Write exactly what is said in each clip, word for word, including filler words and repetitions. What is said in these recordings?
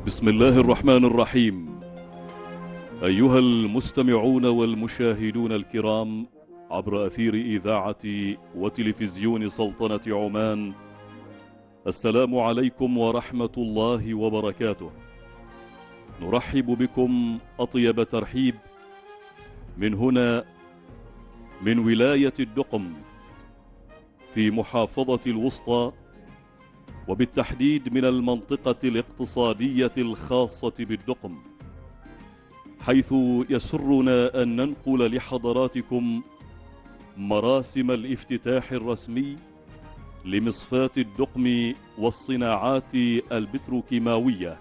بسم الله الرحمن الرحيم. أيها المستمعون والمشاهدون الكرام عبر أثير إذاعة وتلفزيون سلطنة عمان، السلام عليكم ورحمة الله وبركاته. نرحب بكم أطيب ترحيب من هنا من ولاية الدقم في محافظة الوسطى، وبالتحديد من المنطقة الاقتصادية الخاصة بالدقم، حيث يسرنا أن ننقل لحضراتكم مراسم الافتتاح الرسمي لمصفاة الدقم والصناعات البتروكيماوية،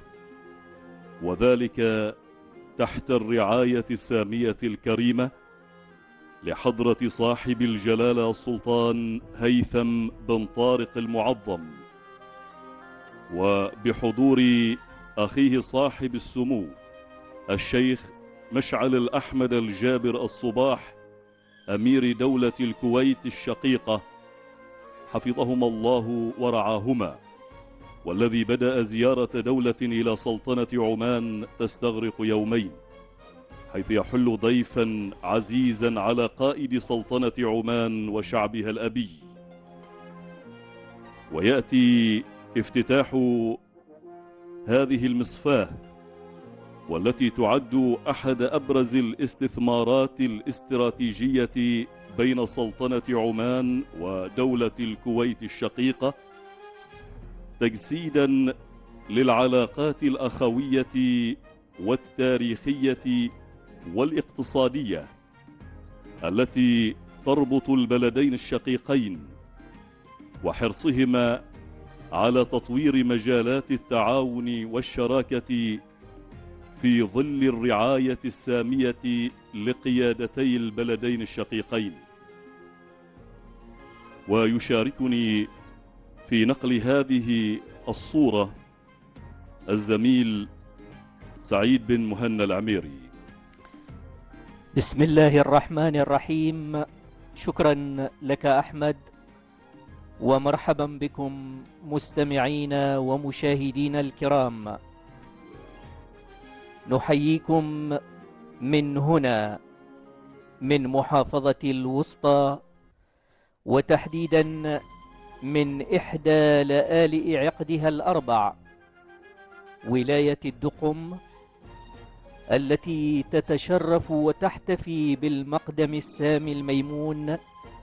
وذلك تحت الرعاية السامية الكريمة لحضرة صاحب الجلالة السلطان هيثم بن طارق المعظم، وبحضور أخيه صاحب السمو الشيخ مشعل الأحمد الجابر الصباح أمير دولة الكويت الشقيقة حفظهما الله ورعاهما، والذي بدأ زيارة دولة إلى سلطنة عمان تستغرق يومين، حيث يحل ضيفا عزيزا على قائد سلطنة عمان وشعبها الأبي. ويأتي افتتاح هذه المصفاة، والتي تعد أحد أبرز الاستثمارات الاستراتيجية بين سلطنة عمان ودولة الكويت الشقيقة، تجسيدا للعلاقات الأخوية والتاريخية والاقتصادية التي تربط البلدين الشقيقين، وحرصهما على تطوير مجالات التعاون والشراكة في ظل الرعاية السامية لقيادتي البلدين الشقيقين. ويشاركني في نقل هذه الصورة الزميل سعيد بن مهنا العميري. بسم الله الرحمن الرحيم. شكرا لك أحمد، ومرحبا بكم مستمعينا ومشاهدينا الكرام. نحييكم من هنا من محافظة الوسطى، وتحديدا من إحدى لآلئ عقدها الأربع، ولاية الدقم، التي تتشرف وتحتفي بالمقدم السامي الميمون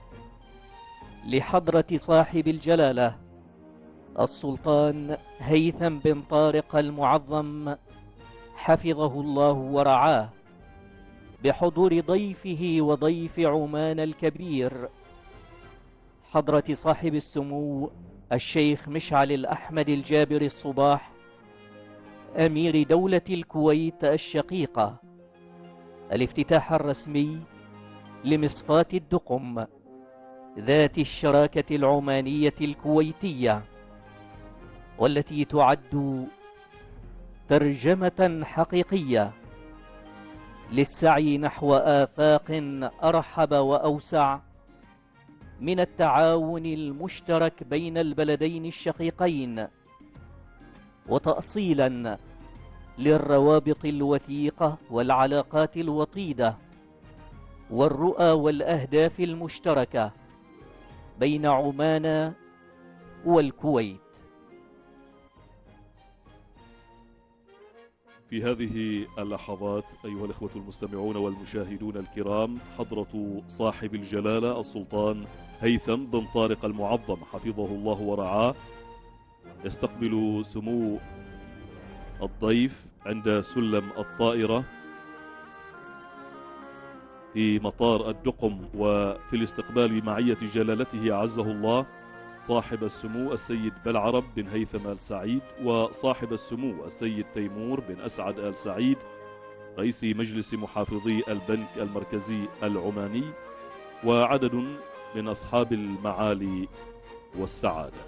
لحضرة صاحب الجلالة السلطان هيثم بن طارق المعظم حفظه الله ورعاه، بحضور ضيفه وضيف عمان الكبير حضرة صاحب السمو الشيخ مشعل الأحمد الجابر الصباح أمير دولة الكويت الشقيقة، الافتتاح الرسمي لمصفاة الدقم ذات الشراكة العمانية الكويتية، والتي تعد ترجمة حقيقية للسعي نحو آفاق أرحب وأوسع من التعاون المشترك بين البلدين الشقيقين، وتأصيلا للروابط الوثيقة والعلاقات الوطيدة والرؤى والأهداف المشتركة بين عمان والكويت. في هذه اللحظات أيها الأخوة المستمعون والمشاهدون الكرام، حضرة صاحب الجلالة السلطان هيثم بن طارق المعظم حفظه الله ورعاه يستقبل سمو الضيف عند سلم الطائرة في مطار الدقم، وفي الاستقبال معية جلالته عزه الله صاحب السمو السيد بلعرب بن هيثم آل سعيد، وصاحب السمو السيد تيمور بن أسعد آل سعيد رئيس مجلس محافظي البنك المركزي العماني، وعدد من أصحاب المعالي والسعادة.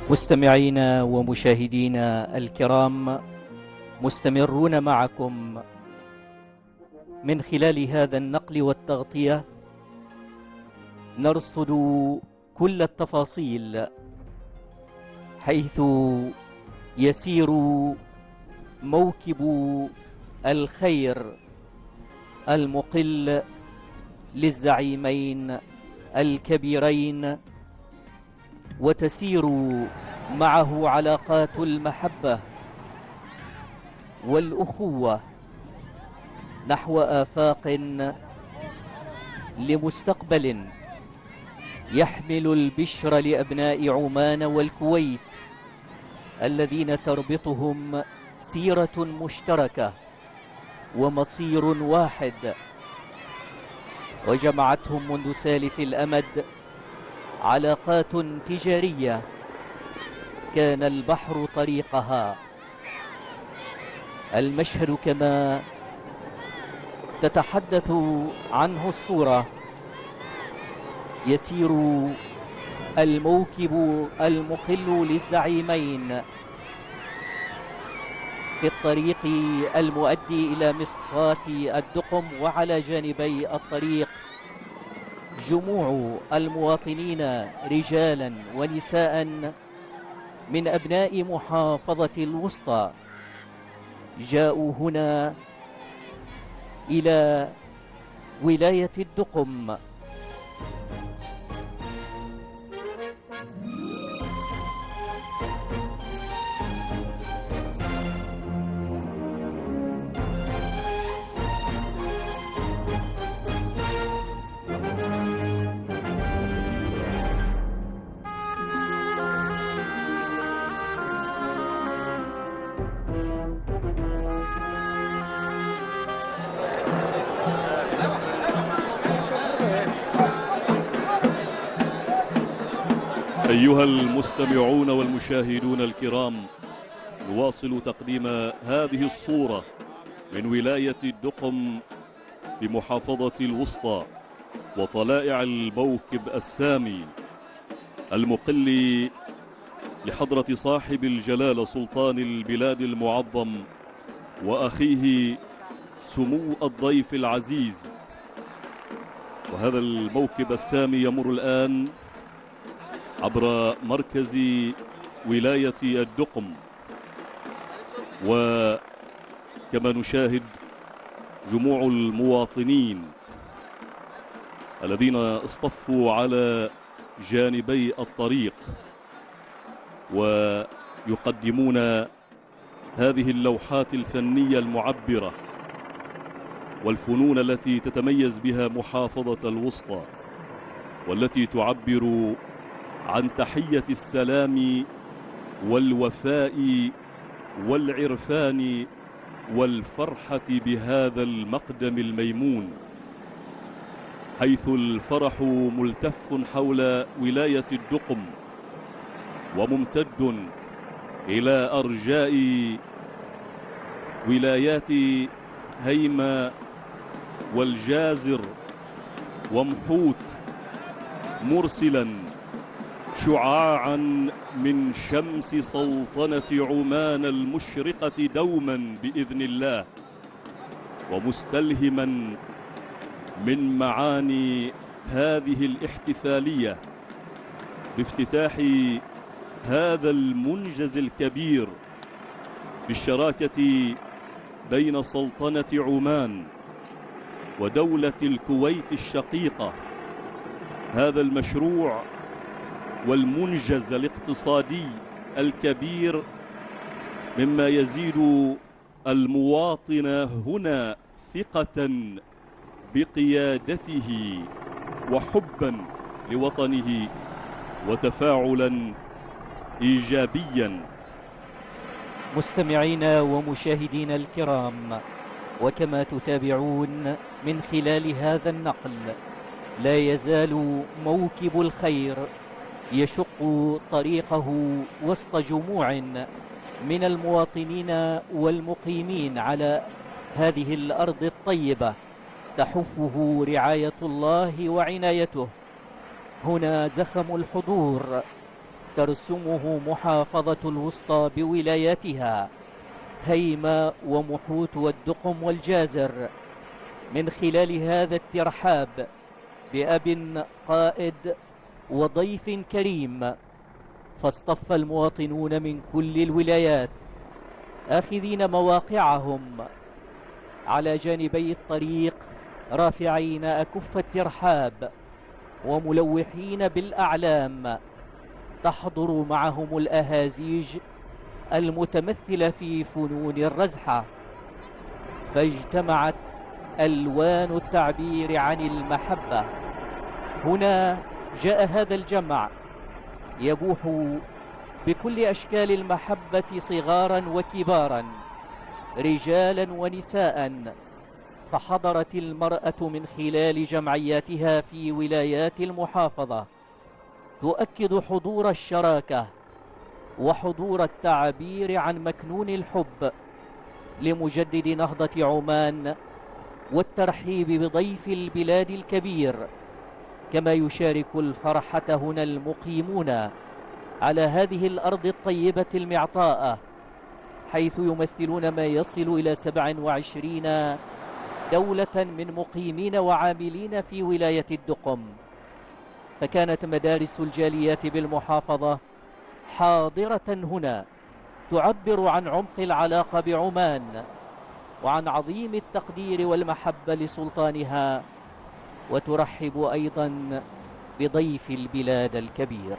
مستمعينا ومشاهدينا الكرام، مستمرون معكم من خلال هذا النقل والتغطية، نرصد كل التفاصيل حيث يسير موكب الخير المقل للزعيمين الكبيرين، وتسير معه علاقات المحبة والأخوة نحو آفاق لمستقبل يحمل البشر لأبناء عمان والكويت الذين تربطهم سيرة مشتركة ومصير واحد، وجمعتهم منذ سالف الأمد علاقات تجارية كان البحر طريقها. المشهد كما تتحدث عنه الصورة، يسير الموكب المقل للزعيمين في الطريق المؤدي إلى مصفاة الدقم، وعلى جانبي الطريق جموع المواطنين رجالا ونساء من أبناء محافظة الوسطى جاءوا هنا إلى ولاية الدقم. أيها المستمعون والمشاهدون الكرام، نواصل تقديم هذه الصورة من ولاية الدقم بمحافظة الوسطى، وطلائع الموكب السامي المقل لحضرة صاحب الجلالة سلطان البلاد المعظم وأخيه سمو الضيف العزيز. وهذا الموكب السامي يمر الآن عبر مركز ولاية الدقم، وكما نشاهد جموع المواطنين الذين اصطفوا على جانبي الطريق ويقدمون هذه اللوحات الفنية المعبرة والفنون التي تتميز بها محافظة الوسطى، والتي تعبر عن تحية السلام والوفاء والعرفان والفرحة بهذا المقدم الميمون، حيث الفرح ملتف حول ولاية الدقم وممتد إلى أرجاء ولايات هيمة والجازر ومحوت، مرسلا شعاعا من شمس سلطنة عمان المشرقة دوما بإذن الله، ومستلهما من معاني هذه الاحتفالية بافتتاح هذا المنجز الكبير بالشراكة بين سلطنة عمان ودولة الكويت الشقيقة. هذا المشروع والمنجز الاقتصادي الكبير مما يزيد المواطن هنا ثقة بقيادته وحبا لوطنه وتفاعلا إيجابيا. مستمعينا ومشاهدينا الكرام، وكما تتابعون من خلال هذا النقل، لا يزال موكب الخير يشق طريقه وسط جموع من المواطنين والمقيمين على هذه الأرض الطيبة تحفه رعاية الله وعنايته. هنا زخم الحضور ترسمه محافظة الوسطى بولاياتها هيمة ومحوت والدقم والجازر من خلال هذا الترحاب بأب قائد وضيف كريم. فاصطف المواطنون من كل الولايات آخذين مواقعهم على جانبي الطريق، رافعين أكف الترحاب وملوحين بالأعلام، تحضر معهم الأهازيج المتمثلة في فنون الرزحة. فاجتمعت ألوان التعبير عن المحبة. هنا جاء هذا الجمع يبوح بكل أشكال المحبة صغارا وكبارا، رجالا ونساء. فحضرت المرأة من خلال جمعياتها في ولايات المحافظة تؤكد حضور الشراكة وحضور التعبير عن مكنون الحب لمجدد نهضة عمان والترحيب بضيف البلاد الكبير. كما يشارك الفرحة هنا المقيمون على هذه الأرض الطيبة المعطاءة، حيث يمثلون ما يصل إلى سبع وعشرين دولة من مقيمين وعاملين في ولاية الدقم. فكانت مدارس الجاليات بالمحافظة حاضرة هنا تعبر عن عمق العلاقة بعمان وعن عظيم التقدير والمحبة لسلطانها، وترحب أيضا بضيف البلاد الكبير.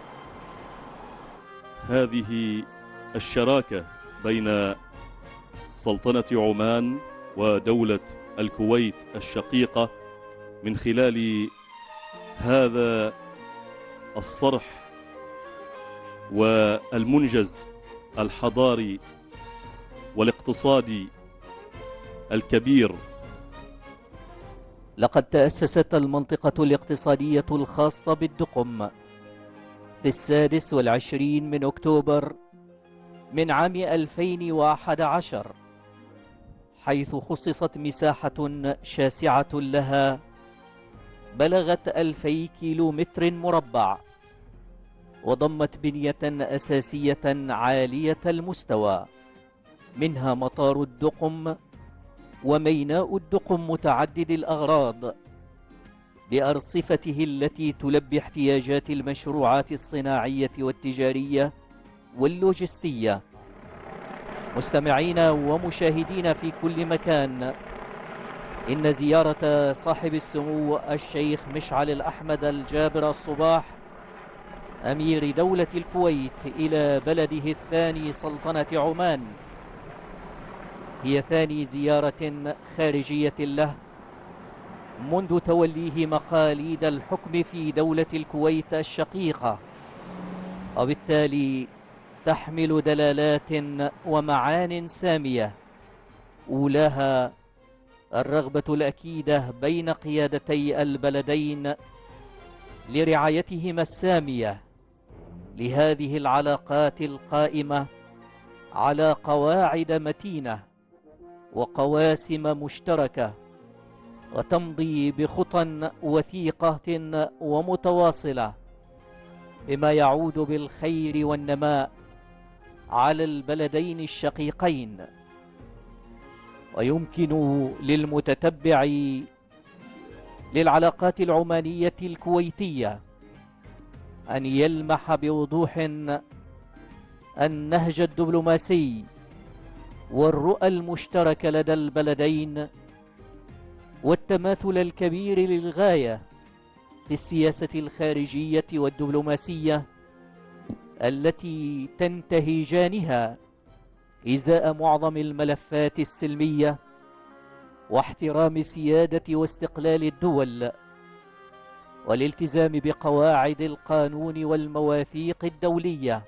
هذه الشراكة بين سلطنة عمان ودولة الكويت الشقيقة من خلال هذا الصرح والمنجز الحضاري والاقتصادي الكبير. لقد تأسست المنطقة الاقتصادية الخاصة بالدقم في السادس والعشرين من أكتوبر من عام ألفين وأحد عشر، حيث خصصت مساحة شاسعة لها بلغت ألفي كيلو متر مربع، وضمت بنية أساسية عالية المستوى، منها مطار الدقم وميناء الدقم متعدد الأغراض بأرصفته التي تلبي احتياجات المشروعات الصناعية والتجارية واللوجستية. مستمعين ومشاهدين في كل مكان، إن زيارة صاحب السمو الشيخ مشعل الأحمد الجابر الصباح أمير دولة الكويت إلى بلده الثاني سلطنة عمان هي ثاني زيارة خارجية له منذ توليه مقاليد الحكم في دولة الكويت الشقيقة، وبالتالي تحمل دلالات ومعان سامية، أولاها الرغبة الأكيدة بين قيادتي البلدين لرعايتهما السامية لهذه العلاقات القائمة على قواعد متينة وقواسم مشتركة، وتمضي بخطى وثيقة ومتواصلة بما يعود بالخير والنماء على البلدين الشقيقين. ويمكن للمتتبع للعلاقات العمانية الكويتية أن يلمح بوضوح النهج الدبلوماسي والرؤى المشتركة لدى البلدين والتماثل الكبير للغاية في السياسة الخارجية والدبلوماسية التي تنتهجانها إزاء معظم الملفات السلمية واحترام سيادة واستقلال الدول والالتزام بقواعد القانون والمواثيق الدولية،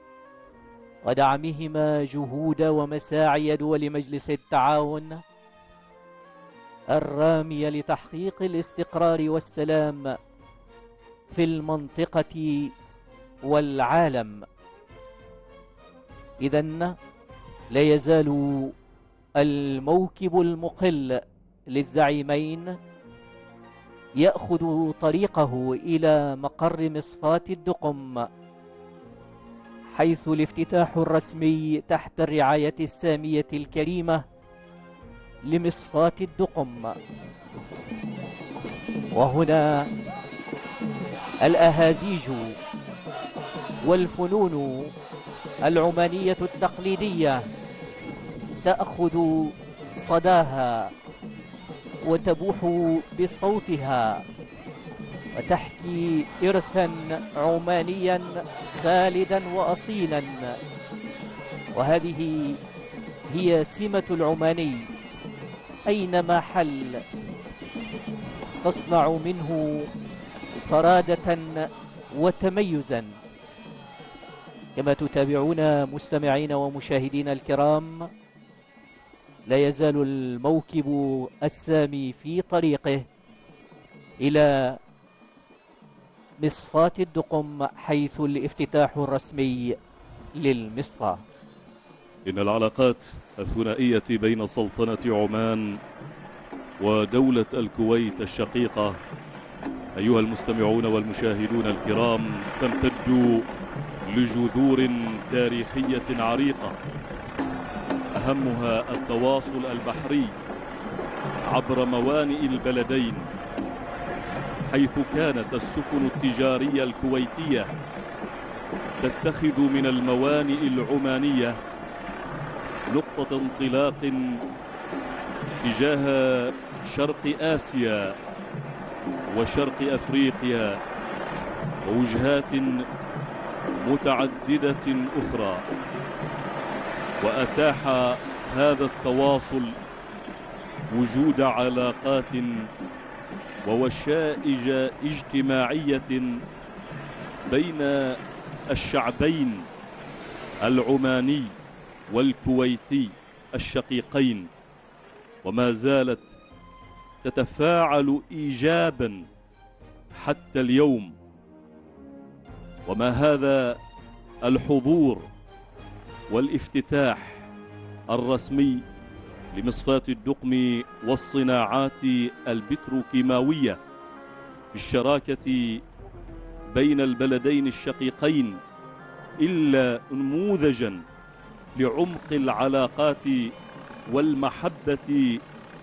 ودعمهما جهود ومساعي دول مجلس التعاون الرامية لتحقيق الاستقرار والسلام في المنطقة والعالم. إذن لا يزال الموكب المقل للزعيمين يأخذ طريقه إلى مقر مصفاة الدقم حيث الافتتاح الرسمي تحت الرعاية السامية الكريمة لمصفاة الدقم. وهنا الأهازيج والفنون العمانية التقليدية تأخذ صداها وتبوح بصوتها وتحكي إرثا عمانيا خالدا وأصيلا، وهذه هي سمة العماني، أينما حل تصنع منه فرادة وتميزا. كما تتابعون مستمعين ومشاهدين الكرام، لا يزال الموكب السامي في طريقه إلى مصفاة الدقم حيث الافتتاح الرسمي للمصفاة. إن العلاقات الثنائية بين سلطنة عمان ودولة الكويت الشقيقة أيها المستمعون والمشاهدون الكرام تمتد لجذور تاريخية عريقة، أهمها التواصل البحري عبر موانئ البلدين، حيث كانت السفن التجارية الكويتية تتخذ من الموانئ العمانية نقطة انطلاق تجاه شرق آسيا وشرق أفريقيا ووجهات متعددة أخرى. وأتاح هذا التواصل وجود علاقات ووشائج اجتماعية بين الشعبين العماني والكويتي الشقيقين، وما زالت تتفاعل إيجابا حتى اليوم. وما هذا الحضور والافتتاح الرسمي لمصفاة الدقم والصناعات البتروكيماوية بالشراكة بين البلدين الشقيقين إلا نموذجا لعمق العلاقات والمحبة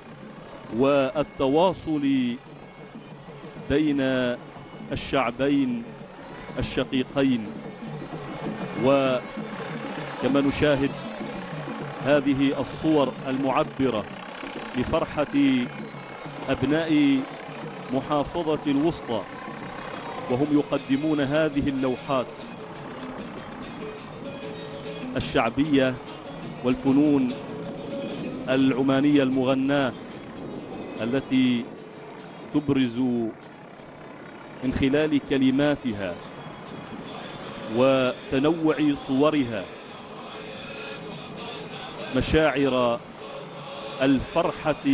والتواصل بين الشعبين الشقيقين. وكما نشاهد هذه الصور المعبرة لفرحة أبناء محافظة الوسطى وهم يقدمون هذه اللوحات الشعبية والفنون العمانية المغناة التي تبرز من خلال كلماتها وتنوع صورها مشاعر الفرحة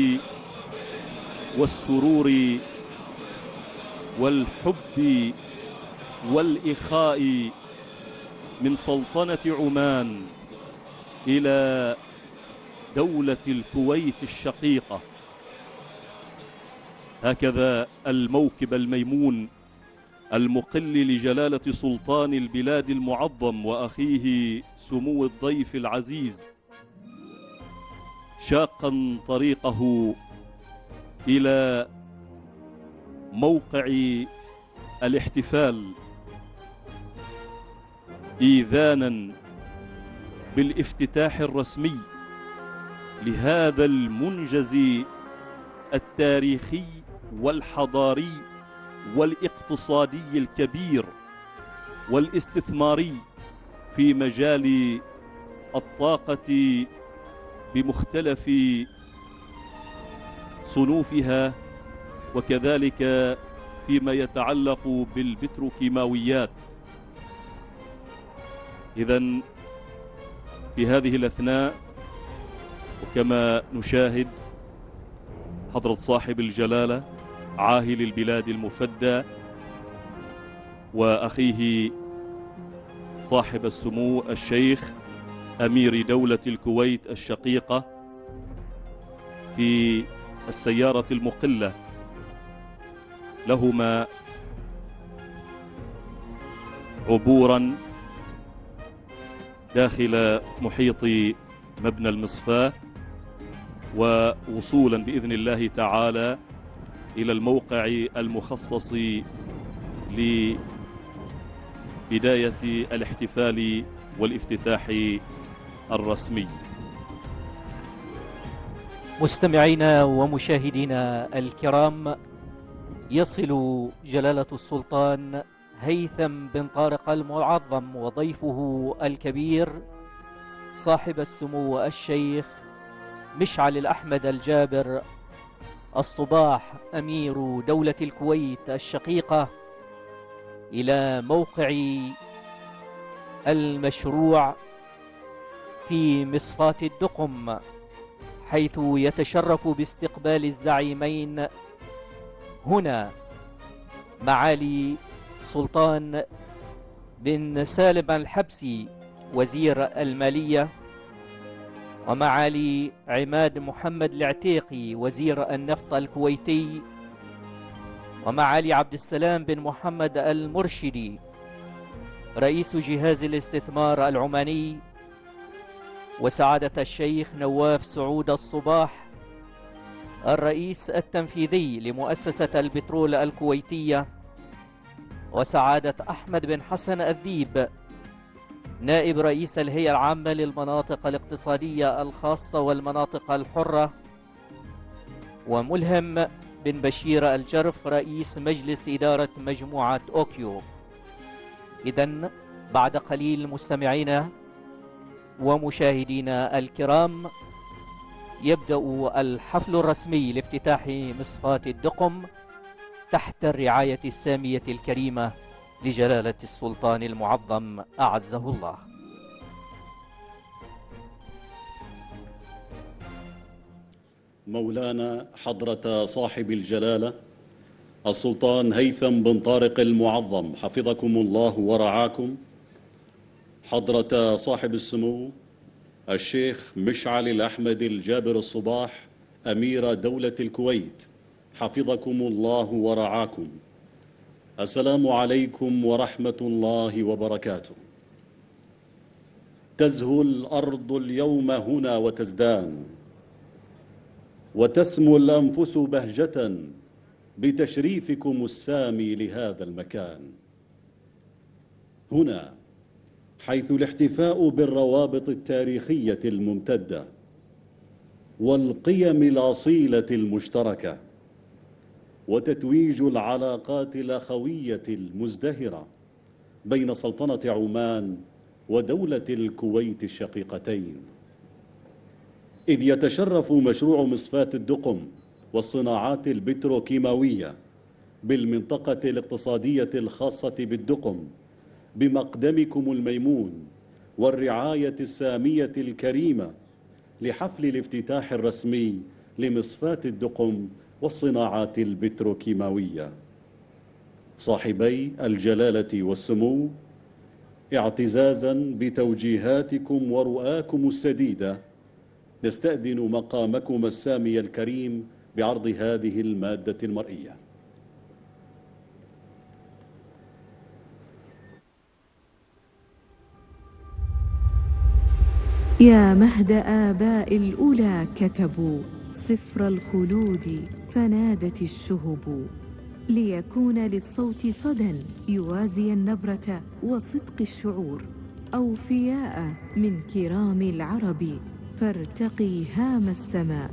والسرور والحب والإخاء من سلطنة عمان إلى دولة الكويت الشقيقة. هكذا الموكب الميمون المقل لجلالة سلطان البلاد المعظم وأخيه سمو الضيف العزيز شاقا طريقه إلى موقع الاحتفال إيذانا بالافتتاح الرسمي لهذا المنجز التاريخي والحضاري والاقتصادي الكبير والاستثماري في مجال الطاقة بمختلف صنوفها، وكذلك فيما يتعلق بالبتروكيماويات. إذن في هذه الأثناء وكما نشاهد حضرة صاحب الجلالة عاهل البلاد المفدى وأخيه صاحب السمو الشيخ أمير دولة الكويت الشقيقة في السيارة المقلة لهما عبورا داخل محيط مبنى المصفاة، ووصولا بإذن الله تعالى إلى الموقع المخصص لبداية الاحتفال والافتتاح الرسمي. مستمعينا ومشاهدينا الكرام، يصل جلالة السلطان هيثم بن طارق المعظم وضيفه الكبير صاحب السمو الشيخ مشعل الأحمد الجابر الصباح أمير دولة الكويت الشقيقة إلى موقع المشروع في مصفاة الدقم، حيث يتشرف باستقبال الزعيمين هنا معالي سلطان بن سالم الحبسي وزير المالية، ومعالي عماد محمد العتيقي وزير النفط الكويتي، ومعالي عبد السلام بن محمد المرشدي رئيس جهاز الاستثمار العماني، وسعادة الشيخ نواف سعود الصباح الرئيس التنفيذي لمؤسسة البترول الكويتية، وسعادة أحمد بن حسن الذيب نائب رئيس الهيئة العامة للمناطق الاقتصادية الخاصة والمناطق الحرة، وملهم بن بشير الجرف رئيس مجلس إدارة مجموعة أوكيو. إذن بعد قليل مستمعينا ومشاهدينا الكرام يبدأ الحفل الرسمي لافتتاح مصفاة الدقم تحت الرعاية السامية الكريمة لجلالة السلطان المعظم أعزه الله. مولانا حضرة صاحب الجلالة السلطان هيثم بن طارق المعظم حفظكم الله ورعاكم، حضرة صاحب السمو الشيخ مشعل الأحمد الجابر الصباح أمير دولة الكويت حفظكم الله ورعاكم، السلام عليكم ورحمة الله وبركاته. تزهو الأرض اليوم هنا وتزدان، وتسمو الأنفس بهجة بتشريفكم السامي لهذا المكان، هنا حيث الاحتفاء بالروابط التاريخية الممتدة والقيم الأصيلة المشتركة، وتتويج العلاقات الأخوية المزدهرة بين سلطنة عمان ودولة الكويت الشقيقتين، إذ يتشرف مشروع مصفاة الدقم والصناعات البتروكيماوية بالمنطقة الاقتصادية الخاصة بالدقم بمقدمكم الميمون والرعاية السامية الكريمة لحفل الافتتاح الرسمي لمصفاة الدقم والصناعات البتروكيماوية. صاحبي الجلالة والسمو، اعتزازا بتوجيهاتكم ورؤاكم السديدة، نستأذن مقامكم السامي الكريم بعرض هذه المادة المرئية. يا مهد آباء الأولى كتبوا سفر الخلود، فنادت الشهب ليكون للصوت صدى يوازي النبرة وصدق الشعور، أوفياء من كرام العرب فارتقي هام السماء.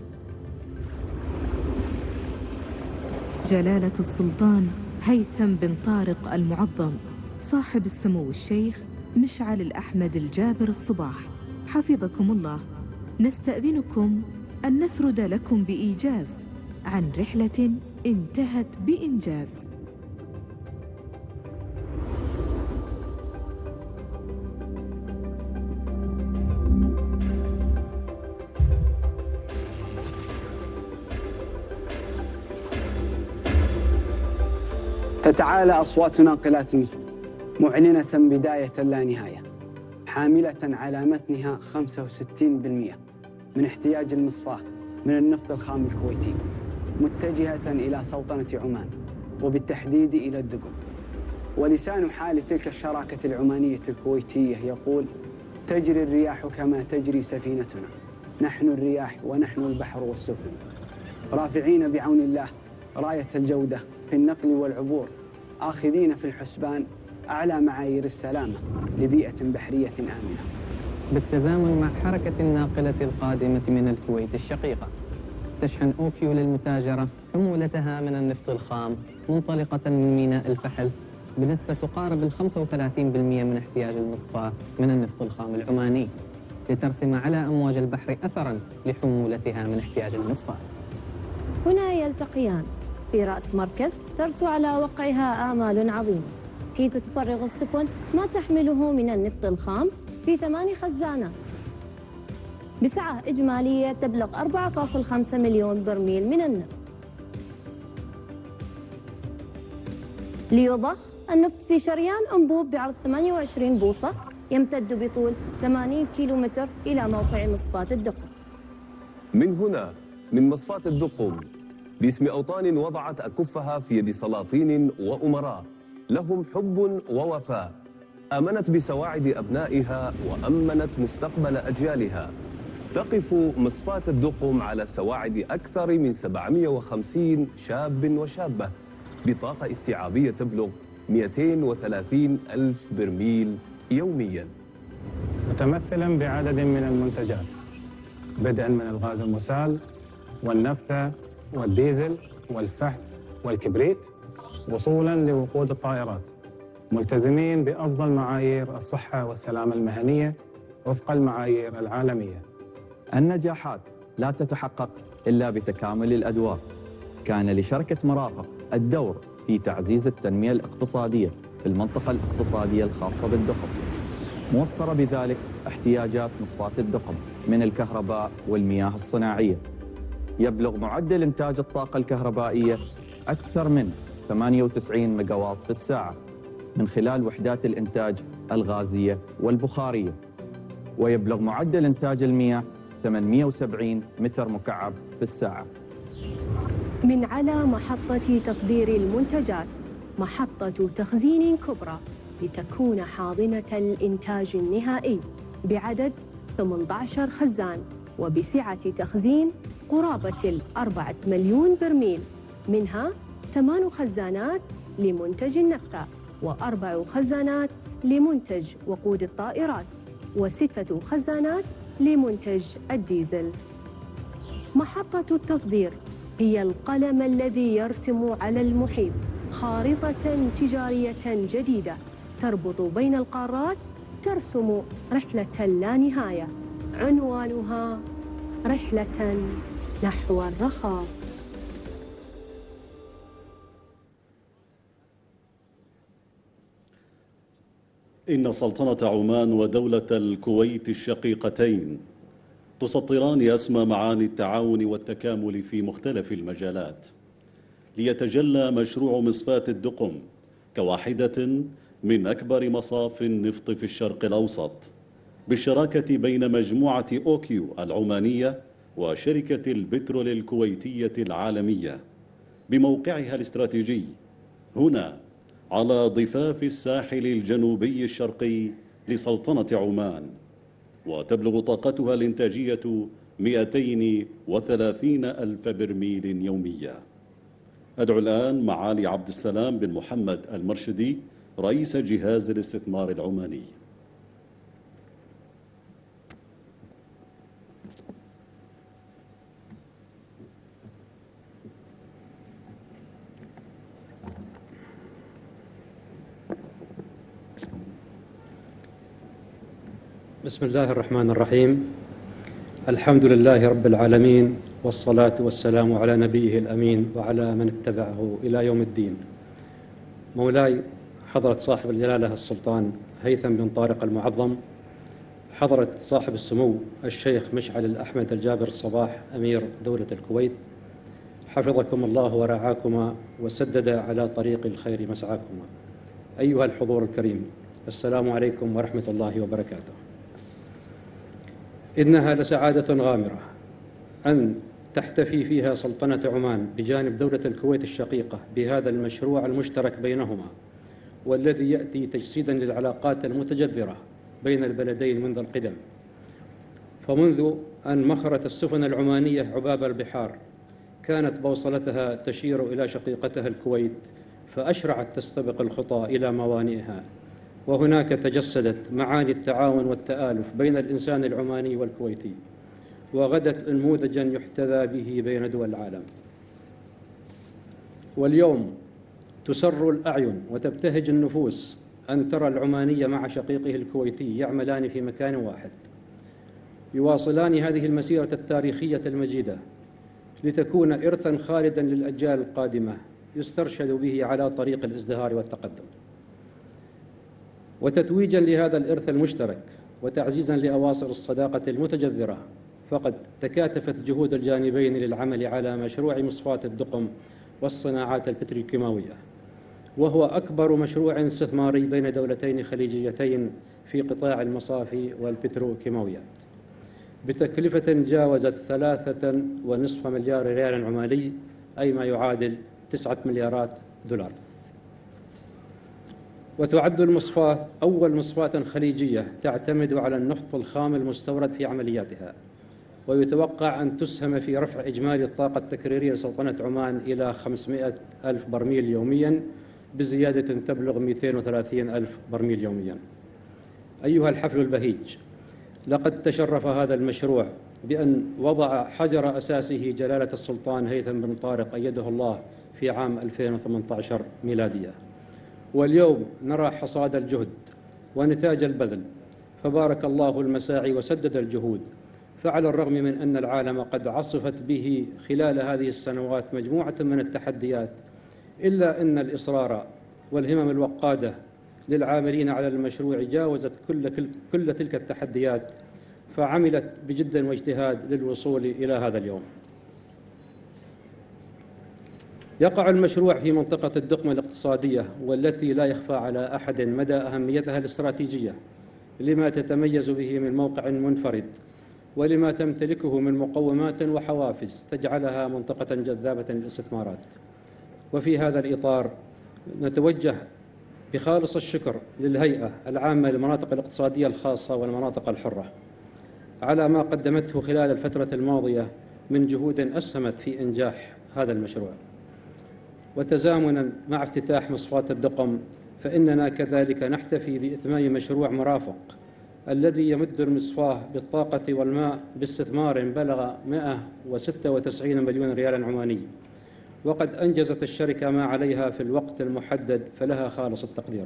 جلالة السلطان هيثم بن طارق المعظم صاحب السمو الشيخ مشعل الأحمد الجابر الصباح حفظكم الله، نستأذنكم أن نسرد لكم بإيجاز عن رحلة انتهت بإنجاز. تتعالى أصوات ناقلات النفط معلنة بداية لا نهاية، حاملة على متنها خمسة وستين بالمئة من احتياج المصفاة من النفط الخام الكويتي، متجهة إلى سلطنة عمان وبالتحديد إلى الدقم. ولسان حال تلك الشراكة العمانية الكويتية يقول: تجري الرياح كما تجري سفينتنا، نحن الرياح ونحن البحر والسفن، رافعين بعون الله راية الجودة في النقل والعبور، آخذين في الحسبان أعلى معايير السلامة لبيئة بحرية آمنة، بالتزامن مع حركة الناقلة القادمة من الكويت الشقيقة. تشحن أوكيو للمتاجرة حمولتها من النفط الخام منطلقة من ميناء الفحل بنسبة تقارب ال خمسة وثلاثين بالمئة من احتياج المصفاة من النفط الخام العماني، لترسم على أمواج البحر أثراً لحمولتها من احتياج المصفاة. هنا يلتقيان في رأس مركز ترسو على وقعها آمال عظيمة، حيث تفرغ السفن ما تحمله من النفط الخام في ثماني خزانات بسعة إجمالية تبلغ أربعة فاصلة خمسة مليون برميل من النفط. ليضخ النفط في شريان أنبوب بعرض ثمانية وعشرين بوصة يمتد بطول ثمانين كيلومتر إلى موقع مصفاة الدقم. من هنا من مصفاة الدقم باسم أوطان وضعت أكفها في يد سلاطين وأمراء لهم حب ووفاء، آمنت بسواعد أبنائها وأمنت مستقبل أجيالها. تقف مصفاة الدقم على سواعد أكثر من سبعمئة وخمسين شاب وشابة بطاقة استيعابية تبلغ مئتين وثلاثين ألف برميل يومياً، متمثلاً بعدد من المنتجات بدءاً من الغاز المسال والنفط والديزل والفحم والكبريت وصولاً لوقود الطائرات، ملتزمين بأفضل معايير الصحة والسلامة المهنية وفق المعايير العالمية. النجاحات لا تتحقق إلا بتكامل الأدوار. كان لشركة مرافق الدور في تعزيز التنمية الاقتصادية في المنطقة الاقتصادية الخاصة بالدقم، موفر بذلك احتياجات مصفاة الدقم من الكهرباء والمياه الصناعية. يبلغ معدل إنتاج الطاقة الكهربائية أكثر من ثمانية وتسعين ميجاوات في الساعة من خلال وحدات الإنتاج الغازية والبخارية، ويبلغ معدل إنتاج المياه ثمانمئة وسبعين متر مكعب في الساعة. من على محطة تصدير المنتجات محطة تخزين كبرى لتكون حاضنة الإنتاج النهائي بعدد ثمانية عشر خزان وبسعة تخزين قرابة الأربعة مليون برميل، منها ثمان خزانات لمنتج النفط وأربع خزانات لمنتج وقود الطائرات وستة خزانات لمنتج الديزل. محطة التصدير هي القلم الذي يرسم على المحيط خارطة تجارية جديدة تربط بين القارات، ترسم رحلة لا نهاية عنوانها رحلة نحو الرخاء. إن سلطنة عمان ودولة الكويت الشقيقتين تسطران أسمى معاني التعاون والتكامل في مختلف المجالات، ليتجلى مشروع مصفاة الدقم كواحدة من أكبر مصاف النفط في الشرق الأوسط، بالشراكة بين مجموعة أوكيو العمانية وشركة البترول الكويتية العالمية بموقعها الاستراتيجي هنا على ضفاف الساحل الجنوبي الشرقي لسلطنة عمان، وتبلغ طاقتها الإنتاجية مئتين وثلاثين ألف برميل يوميا. أدعو الآن معالي عبد السلام بن محمد المرشدي رئيس جهاز الاستثمار العماني. بسم الله الرحمن الرحيم. الحمد لله رب العالمين، والصلاة والسلام على نبيه الأمين وعلى من اتبعه إلى يوم الدين. مولاي حضرة صاحب الجلالة السلطان هيثم بن طارق المعظم، حضرة صاحب السمو الشيخ مشعل الأحمد الجابر الصباح أمير دولة الكويت، حفظكم الله ورعاكما وسدد على طريق الخير مسعاكما. أيها الحضور الكريم، السلام عليكم ورحمة الله وبركاته. إنها لسعادة غامرة أن تحتفي فيها سلطنة عمان بجانب دولة الكويت الشقيقة بهذا المشروع المشترك بينهما، والذي يأتي تجسيدا للعلاقات المتجذرة بين البلدين منذ القدم، فمنذ أن مخرت السفن العمانية عباب البحار كانت بوصلتها تشير إلى شقيقتها الكويت، فأشرعت تستبق الخطى إلى موانئها، وهناك تجسدت معاني التعاون والتآلف بين الإنسان العماني والكويتي، وغدت نموذجا يحتذى به بين دول العالم. واليوم تسر الأعين وتبتهج النفوس أن ترى العماني مع شقيقه الكويتي يعملان في مكان واحد، يواصلان هذه المسيرة التاريخية المجيدة لتكون إرثا خالدا للأجيال القادمة يسترشد به على طريق الازدهار والتقدم. وتتويجا لهذا الإرث المشترك وتعزيزا لأواصر الصداقة المتجذرة، فقد تكاتفت جهود الجانبين للعمل على مشروع مصفاة الدقم والصناعات البتروكيماوية، وهو أكبر مشروع استثماري بين دولتين خليجيتين في قطاع المصافي والبتروكيماويات، بتكلفة جاوزت ثلاثة ونصف مليار ريال عماني، أي ما يعادل تسعة مليارات دولار. وتعد المصفاة أول مصفاة خليجية تعتمد على النفط الخام المستورد في عملياتها، ويتوقع أن تسهم في رفع إجمالي الطاقة التكريرية لسلطنة عمان إلى خمسمائة ألف برميل يومياً، بزيادة تبلغ مئتين وثلاثين ألف برميل يومياً. أيها الحفل البهيج، لقد تشرف هذا المشروع بأن وضع حجر أساسه جلالة السلطان هيثم بن طارق أيده الله في عام ألفين وثمانية عشر ميلادية، واليوم نرى حصاد الجهد ونتاج البذل، فبارك الله المساعي وسدد الجهود. فعلى الرغم من أن العالم قد عصفت به خلال هذه السنوات مجموعة من التحديات، إلا أن الإصرار والهمم الوقادة للعاملين على المشروع جاوزت كل, كل, كل تلك التحديات، فعملت بجد واجتهاد للوصول إلى هذا اليوم. يقع المشروع في منطقة الدقم الاقتصادية، والتي لا يخفى على أحد مدى أهميتها الاستراتيجية لما تتميز به من موقع منفرد، ولما تمتلكه من مقومات وحوافز تجعلها منطقة جذابة للاستثمارات. وفي هذا الإطار نتوجه بخالص الشكر للهيئة العامة للمناطق الاقتصادية الخاصة والمناطق الحرة على ما قدمته خلال الفترة الماضية من جهود أسهمت في إنجاح هذا المشروع. وتزامنا مع افتتاح مصفاة الدقم، فإننا كذلك نحتفي بإتمام مشروع مرافق الذي يمد المصفاة بالطاقة والماء باستثمار بلغ مئة وستة وتسعين مليون ريال عماني، وقد أنجزت الشركة ما عليها في الوقت المحدد، فلها خالص التقدير.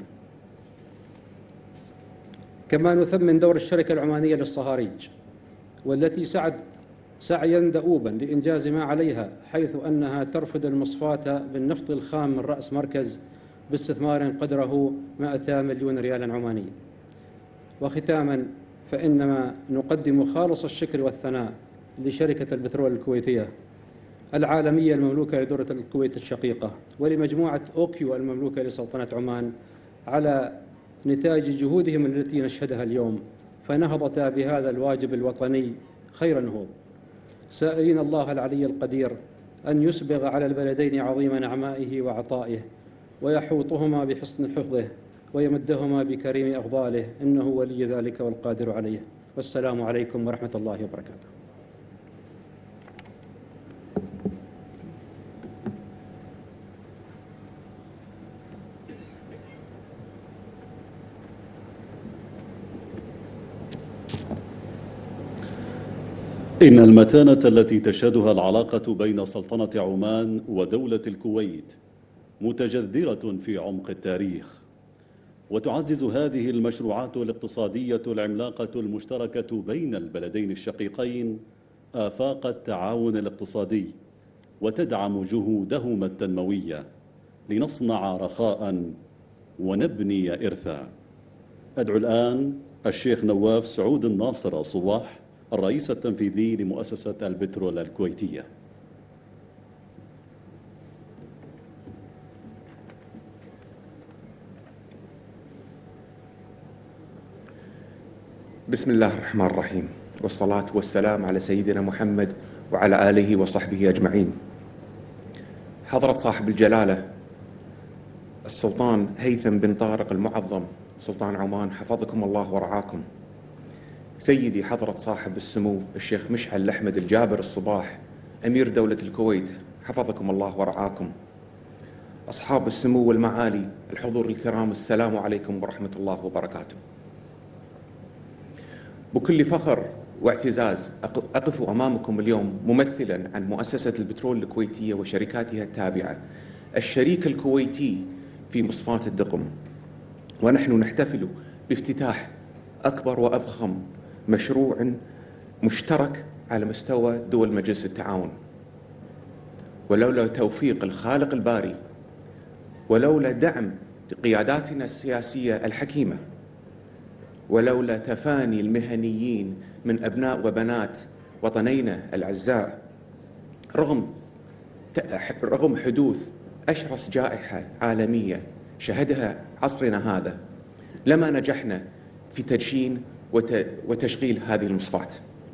كما نثمن دور الشركة العمانية للصهاريج، والتي سعت سعيا دؤوبا لإنجاز ما عليها، حيث أنها ترفد المصفاة بالنفط الخام من رأس مركز باستثمار قدره مئتي مليون ريال عماني. وختاما، فإنما نقدم خالص الشكر والثناء لشركة البترول الكويتية العالمية المملوكة لدولة الكويت الشقيقة، ولمجموعة أوكيو المملوكة لسلطنة عمان على نتاج جهودهم التي نشهدها اليوم، فنهضتا بهذا الواجب الوطني خير نهوض، سائلين الله العلي القدير أن يسبغ على البلدين عظيم نعمائه وعطائه، ويحوطهما بحسن حفظه، ويمدهما بكريم أفضاله، إنه ولي ذلك والقادر عليه. والسلام عليكم ورحمة الله وبركاته. إن المتانة التي تشهدها العلاقة بين سلطنة عمان ودولة الكويت متجذرة في عمق التاريخ، وتعزز هذه المشروعات الاقتصادية العملاقة المشتركة بين البلدين الشقيقين آفاق التعاون الاقتصادي، وتدعم جهودهما التنموية لنصنع رخاء ونبني إرثا. أدعو الآن الشيخ نواف سعود الناصر الصباح، الرئيس التنفيذي لمؤسسة البترول الكويتية. بسم الله الرحمن الرحيم، والصلاة والسلام على سيدنا محمد وعلى آله وصحبه أجمعين. حضرة صاحب الجلالة السلطان هيثم بن طارق المعظم سلطان عمان حفظكم الله ورعاكم، سيدي حضرة صاحب السمو الشيخ مشعل الأحمد الجابر الصباح أمير دولة الكويت حفظكم الله ورعاكم، أصحاب السمو والمعالي الحضور الكرام، السلام عليكم ورحمة الله وبركاته. بكل فخر واعتزاز أقف أمامكم اليوم ممثلا عن مؤسسة البترول الكويتية وشركاتها التابعة، الشريك الكويتي في مصفاة الدقم، ونحن نحتفل بافتتاح أكبر وأضخم مشروع مشترك على مستوى دول مجلس التعاون. ولولا توفيق الخالق الباري، ولولا دعم قياداتنا السياسية الحكيمة، ولولا تفاني المهنيين من أبناء وبنات وطنينا الأعزاء، رغم رغم حدوث أشرس جائحة عالمية شهدها عصرنا هذا، لما نجحنا في تدشين وتشغيل هذه المصفاة.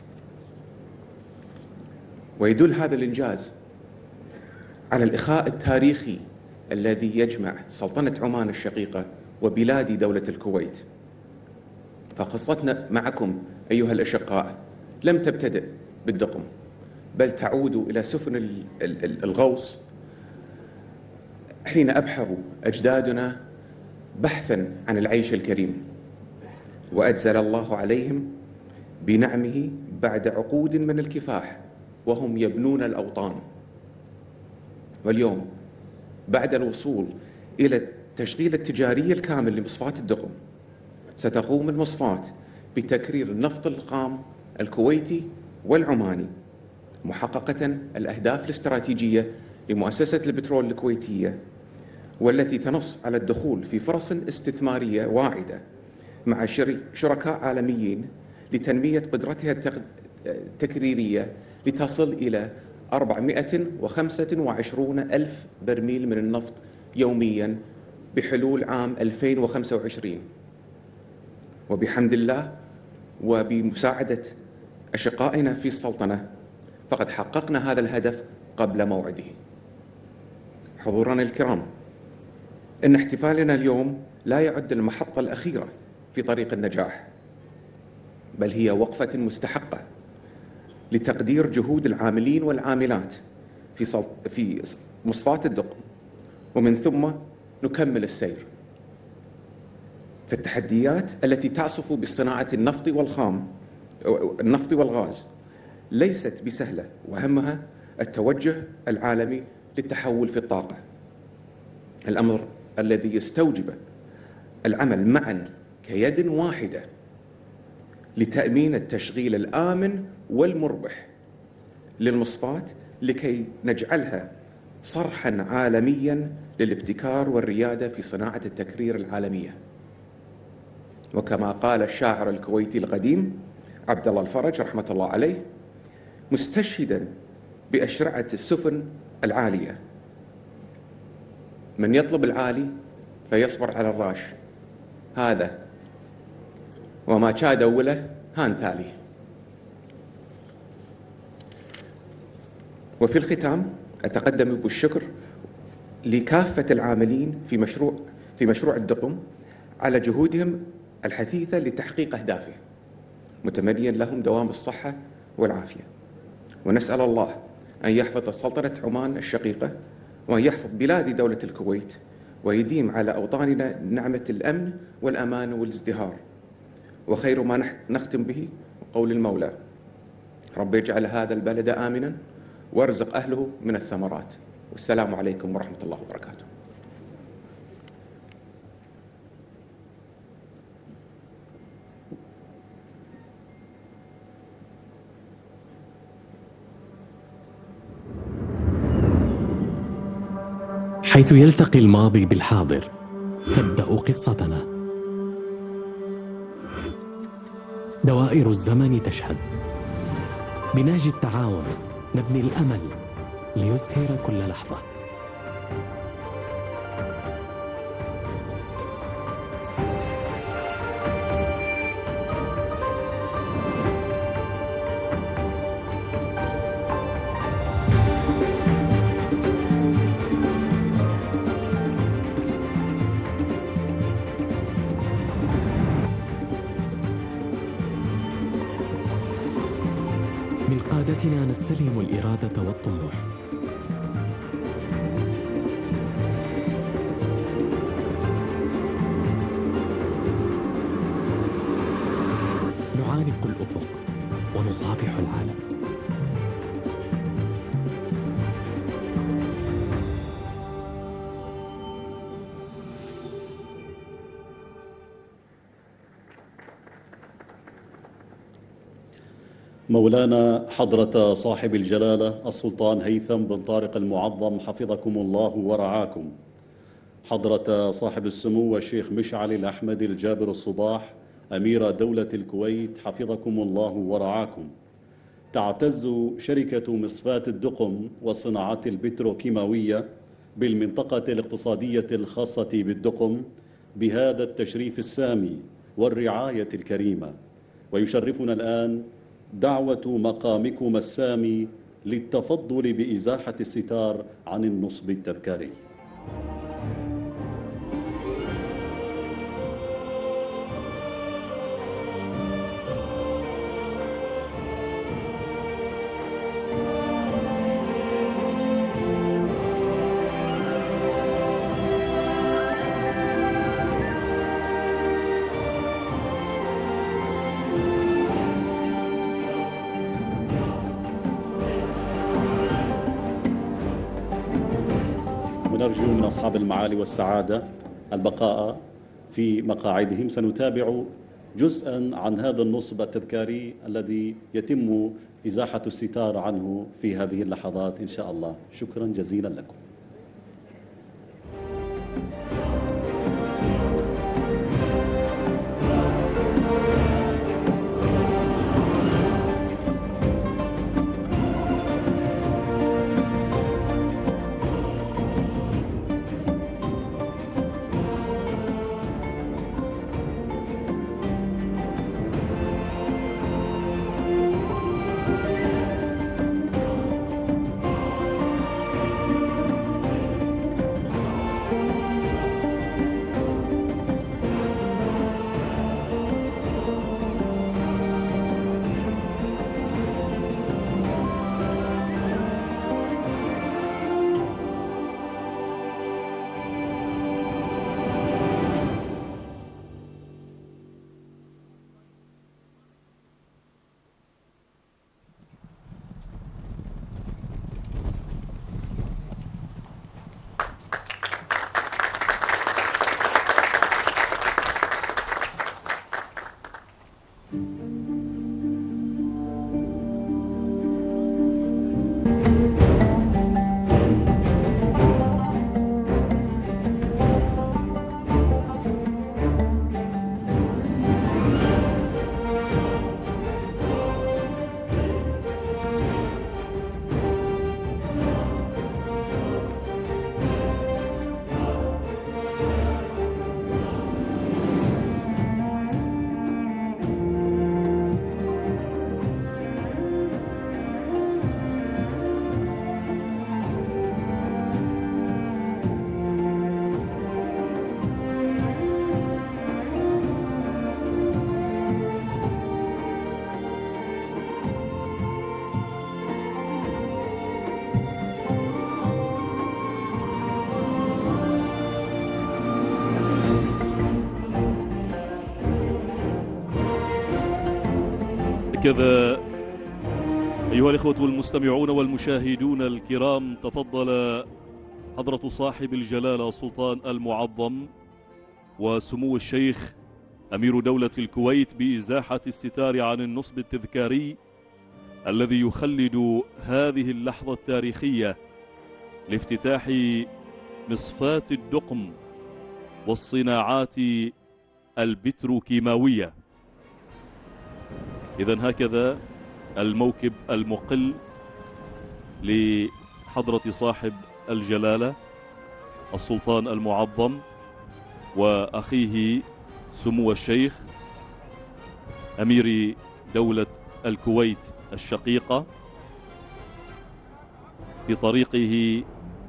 ويدل هذا الإنجاز على الإخاء التاريخي الذي يجمع سلطنة عمان الشقيقة وبلاد دولة الكويت. فقصتنا معكم أيها الأشقاء لم تبتدئ بالدقم، بل تعود إلى سفن الغوص حين أبحر أجدادنا بحثا عن العيش الكريم، وأجزل الله عليهم بنعمه بعد عقود من الكفاح وهم يبنون الأوطان. واليوم بعد الوصول إلى التشغيل التجاري الكامل لمصفاة الدقم، ستقوم المصفاة بتكرير النفط الخام الكويتي والعماني، محققة الأهداف الاستراتيجية لمؤسسة البترول الكويتية، والتي تنص على الدخول في فرص استثمارية واعدة مع شركاء عالميين لتنمية قدرتها التكريرية لتصل إلى أربعمائة وخمسة وعشرين ألف برميل من النفط يومياً بحلول عام ألفين وخمسة وعشرين. وبحمد الله وبمساعدة أشقائنا في السلطنة فقد حققنا هذا الهدف قبل موعده. حضورنا الكرام، إن احتفالنا اليوم لا يعد المحطة الأخيرة في طريق النجاح، بل هي وقفة مستحقة لتقدير جهود العاملين والعاملات في في مصفاة الدقم، ومن ثم نكمل السير. فالتحديات التي تعصف بصناعة النفط والخام النفط والغاز ليست بسهلة، وأهمها التوجه العالمي للتحول في الطاقة، الأمر الذي يستوجب العمل معا كيد واحدة لتأمين التشغيل الآمن والمربح للمصفاة، لكي نجعلها صرحا عالميا للابتكار والريادة في صناعة التكرير العالمية. وكما قال الشاعر الكويتي القديم عبد الله الفرج رحمة الله عليه، مستشهدا بأشرعة السفن العالية: من يطلب العالي فيصبر على الراش، هذا وما كاد أوله هان تالي. وفي الختام أتقدم بالشكر لكافة العاملين في مشروع في مشروع الدقم على جهودهم الحثيثة لتحقيق أهدافه، متمنيا لهم دوام الصحة والعافية. ونسأل الله أن يحفظ سلطنة عمان الشقيقة، وأن يحفظ بلاد دولة الكويت، ويديم على أوطاننا نعمة الأمن والأمان والازدهار. وخير ما نختم به قول المولى: رب يجعل هذا البلد آمنا وارزق أهله من الثمرات. والسلام عليكم ورحمة الله وبركاته. حيث يلتقي الماضي بالحاضر تبدأ قصتنا. دوائر الزمن تشهد. بناجي التعاون نبني الأمل ليزهر كل لحظة. بحياتنا نستلهم الإرادة والطموح. نعانق الأفق ونصافح العالم. مولانا حضرة صاحب الجلالة السلطان هيثم بن طارق المعظم حفظكم الله ورعاكم، حضرة صاحب السمو الشيخ مشعل الأحمد الجابر الصباح أمير دولة الكويت حفظكم الله ورعاكم، تعتز شركة مصفاة الدقم والصناعات البتروكيماوية بالمنطقة الاقتصادية الخاصة بالدقم بهذا التشريف السامي والرعاية الكريمة، ويشرفنا الآن دعوة مقامكم السامي للتفضل بإزاحة الستار عن النصب التذكاري. نرجو من أصحاب المعالي والسعادة البقاء في مقاعدهم. سنتابع جزءا عن هذا النصب التذكاري الذي يتم إزاحة الستار عنه في هذه اللحظات إن شاء الله. شكرا جزيلا لكم. هكذا أيها الإخوة المستمعون والمشاهدون الكرام، تفضل حضرة صاحب الجلالة السلطان المعظم وسمو الشيخ أمير دولة الكويت بإزاحة الستار عن النصب التذكاري الذي يخلد هذه اللحظة التاريخية لافتتاح مصفاة الدقم والصناعات البتروكيماوية. إذن هكذا الموكب المقل لحضرة صاحب الجلالة السلطان المعظم وأخيه سمو الشيخ أمير دولة الكويت الشقيقة في طريقه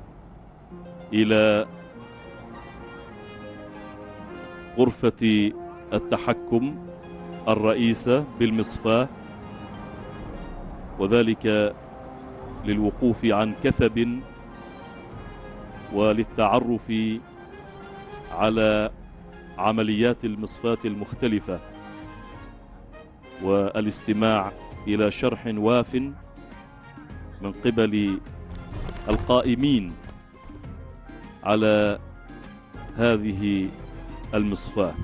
إلى غرفة التحكم الرئيسة بالمصفاة وذلك للوقوف عن كثب وللتعرف على عمليات المصفاة المختلفة والاستماع إلى شرح واف من قبل القائمين على هذه المصفاة.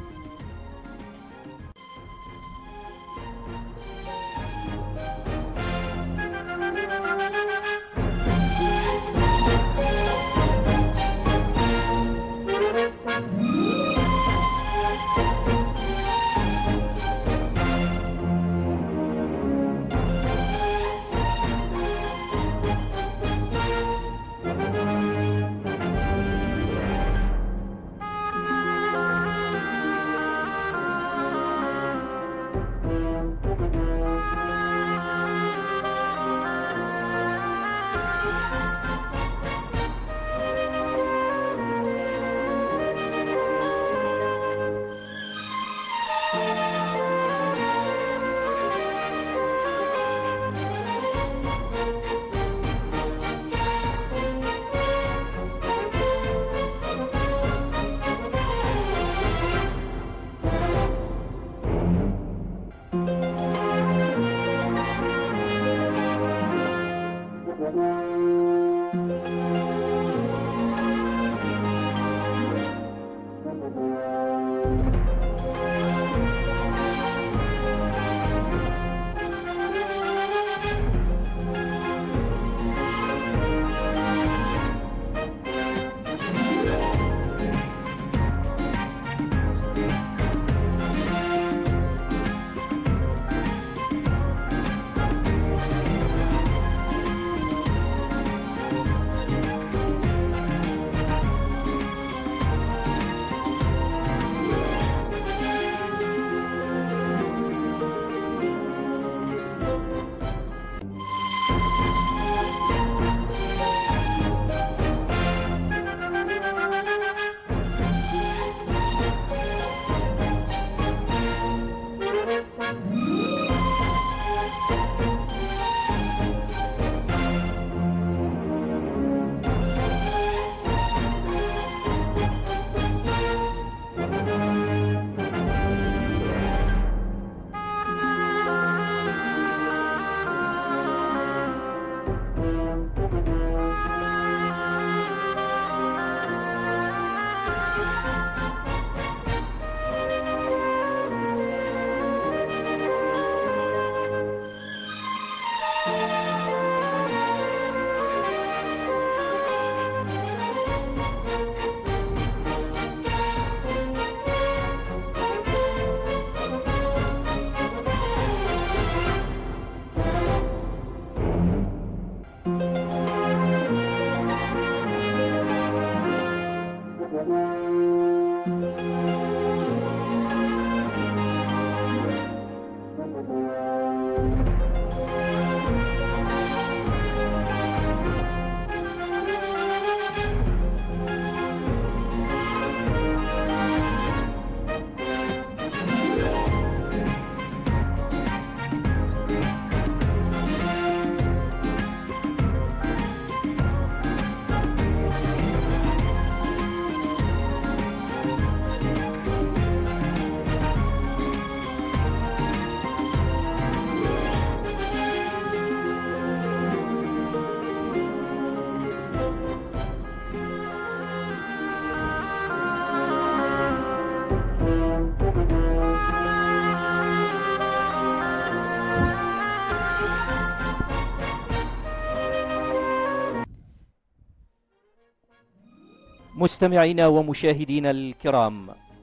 مستمعينا ومشاهدينا الكرام،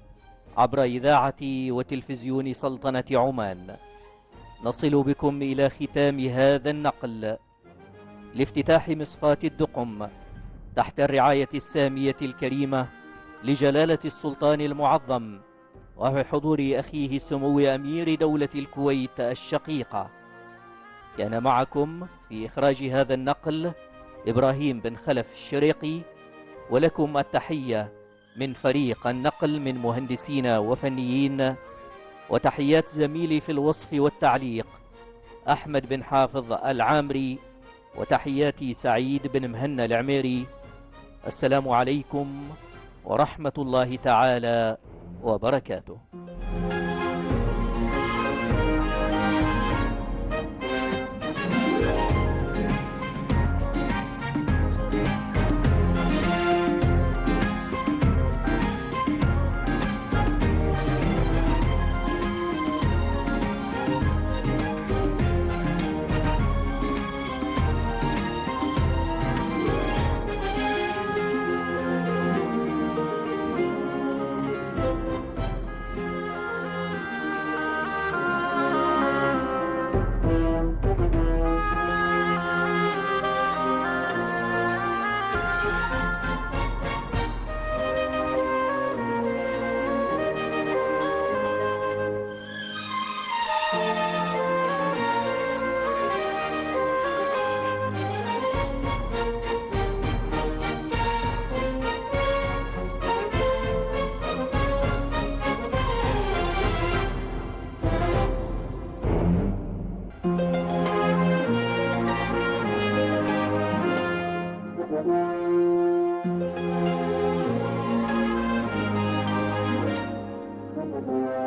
عبر إذاعة وتلفزيون سلطنة عمان نصل بكم إلى ختام هذا النقل لافتتاح مصفاة الدقم تحت الرعاية السامية الكريمة لجلالة السلطان المعظم وبحضور أخيه سمو أمير دولة الكويت الشقيقة. كان معكم في إخراج هذا النقل إبراهيم بن خلف الشريقي، ولكم التحية من فريق النقل من مهندسين وفنيين، وتحيات زميلي في الوصف والتعليق أحمد بن حافظ العامري، وتحياتي سعيد بن مهنا العميري. السلام عليكم ورحمة الله تعالى وبركاته. Thank you.